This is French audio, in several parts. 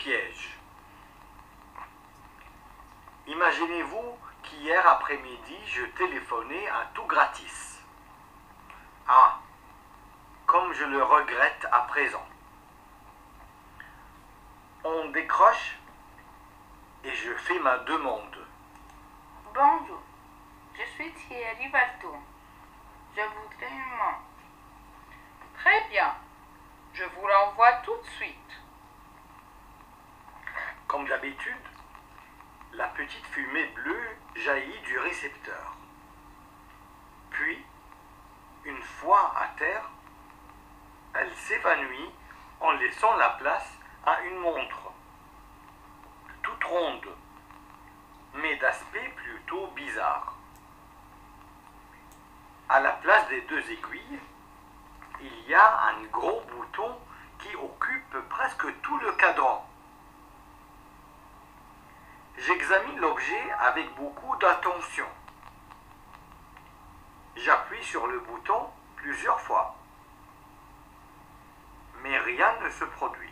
piège. Imaginez-vous qu'hier après-midi, je téléphonais à tout gratis. Ah, comme je le regrette à présent. On décroche et je fais ma demande. Bonjour, je suis Thierry Valto. Je voudrais une montre. Très bien, je vous l'envoie tout de suite. Comme d'habitude, la petite fumée bleue jaillit du récepteur. Puis, une fois à terre, elle s'évanouit en laissant la place à une montre, toute ronde, mais d'aspect plutôt bizarre. À la place des deux aiguilles, il y a un gros bouton qui occupe presque tout le cadran. J'examine l'objet avec beaucoup d'attention. J'appuie sur le bouton plusieurs fois, mais rien ne se produit.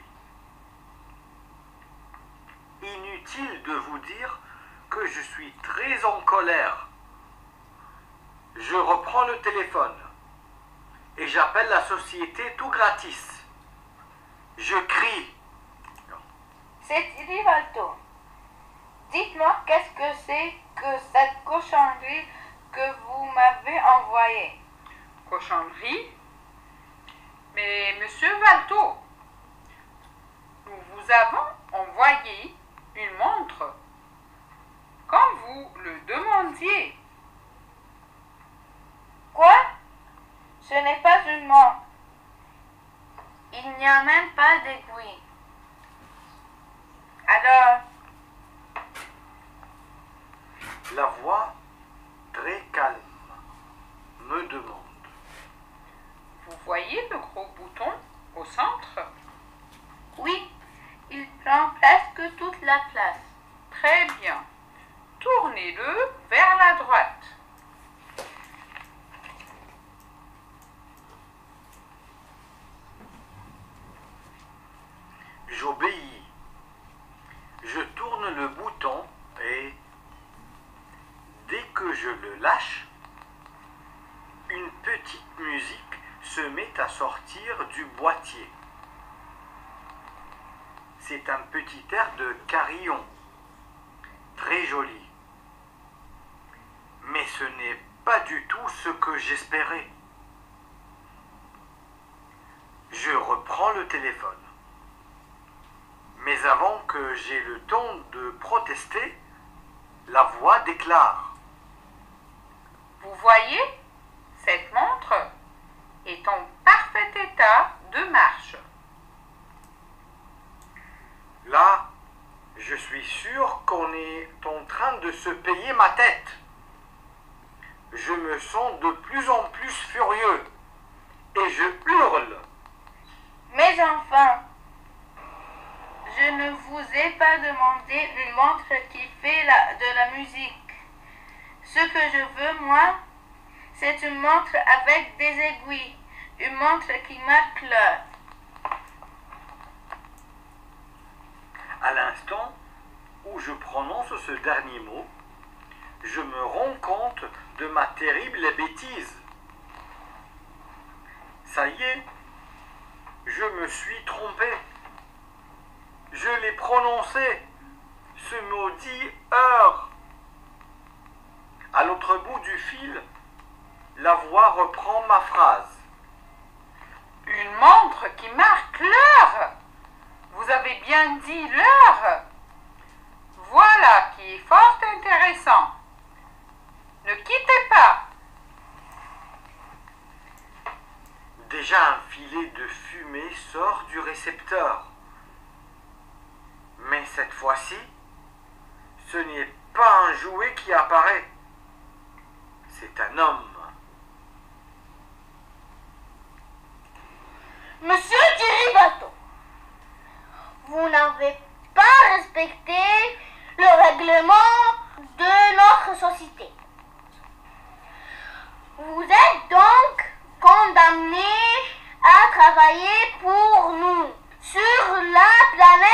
Inutile de vous dire que je suis très en colère. Je reprends le téléphone et j'appelle la société tout gratis. Je crie. C'est Thierry Valto. Dites-moi qu'est-ce que c'est que cette cochonnerie que vous m'avez envoyée. Cochonnerie? Mais monsieur Valto, nous vous avons envoyé une montre comme vous le demandiez. Quoi? Ce n'est pas une montre. Il n'y a même pas d'aiguille. Alors, La voix, très calme, me demande. Vous voyez le gros bouton au centre? oui, il prend presque toute la place. Très bien. Tournez-le vers la droite. J'obéis. Je tourne le bouton et, dès que je le lâche, une petite musique se met à sortir du boîtier. C'est un petit air de carillon, très joli. Mais ce n'est pas du tout ce que j'espérais. Je reprends le téléphone. Mais avant que j'aie le temps de protester, la voix déclare. Vous voyez, cette montre est en parfait état de marche. Là, je suis sûr qu'on est en train de se payer ma tête. Je me sens de plus en plus furieux et je hurle. Mais enfin, je ne vous ai pas demandé une montre qui fait de la musique. Ce que je veux, moi, c'est une montre avec des aiguilles. Une montre qui marque l'heure. À l'instant où je prononce ce dernier mot, je me rends compte de ma terrible bêtise. Ça y est, je me suis trompé. Je l'ai prononcé, ce maudit heure. À l'autre bout du fil, la voix reprend ma phrase. Une montre qui marque l'heure. Vous avez bien dit l'heure. Voilà qui est fort intéressant. Ne quittez pas. Déjà un filet de fumée sort du récepteur. Mais cette fois-ci, ce n'est pas un jouet qui apparaît. C'est un homme. Monsieur Thierry Valto, vous n'avez pas respecté le règlement de notre société. Vous êtes donc condamné à travailler pour nous sur la planète